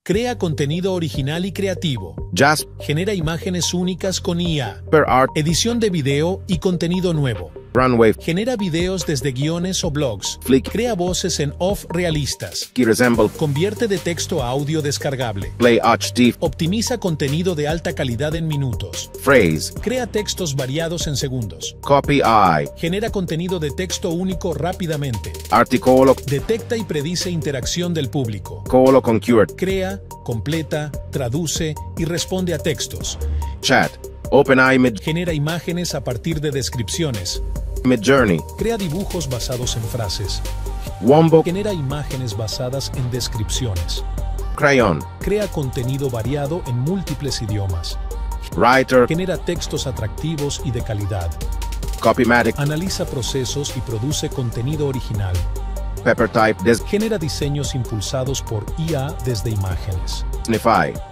Crea contenido original y creativo. Jasper Genera imágenes únicas con IA. Art, Edición de video y contenido nuevo. Runway, Genera videos desde guiones o blogs. Flick, Crea voces en off realistas. Resemble, Convierte de texto a audio descargable. Play HD, Optimiza contenido de alta calidad en minutos. Phrase, Crea textos variados en segundos. Copy I, Genera contenido de texto único rápidamente. Articolo, Detecta y predice interacción del público. Colo Concurred, Crea, completa, traduce y responde a textos. Chat, OpenAI Genera imágenes a partir de descripciones. Midjourney, Crea dibujos basados en frases. Wombo, Genera imágenes basadas en descripciones. Crayon, Crea contenido variado en múltiples idiomas. Writer, Genera textos atractivos y de calidad. Copymatic, Analiza procesos y produce contenido original. PepperType, Genera diseños impulsados por IA desde imágenes. Snify,